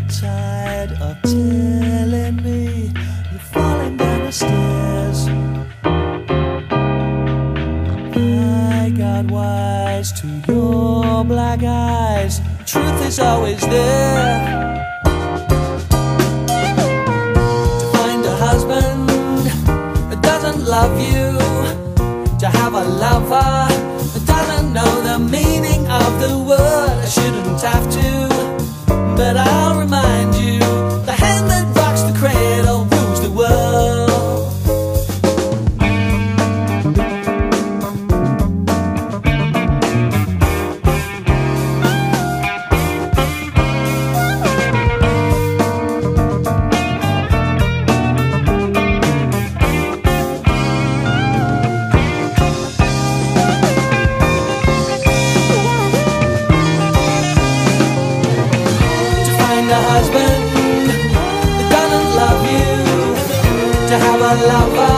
tired of telling me you're falling down the stairs. I got wise to your black eyes. Truth is always there. To find a husband that doesn't love you, to have a lover that doesn't know the meaning of the word. I shouldn't have to, but I'll remind you, the hand that rocks the cradle rules the world. A husband that doesn't love you, to have a lover